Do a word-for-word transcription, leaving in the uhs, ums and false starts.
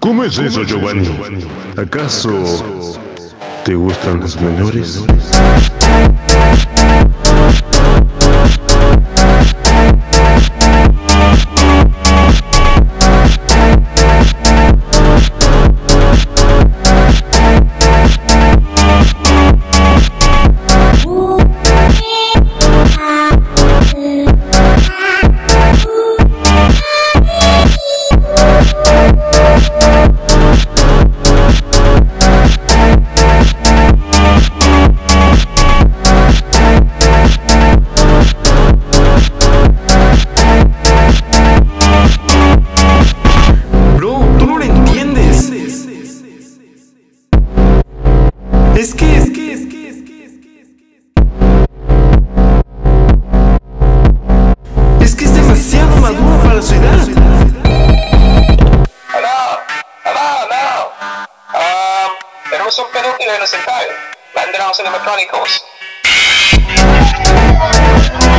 ¿Cómo es eso, Giovanni? ¿Acaso te gustan los menores? Es que, es que, es que, es que, es que, es que... Es que es demasiado maduro para su edad. Hello, hello, hello. Um, tenemos un pedófilo inocentado. Mándenos animatrónicos.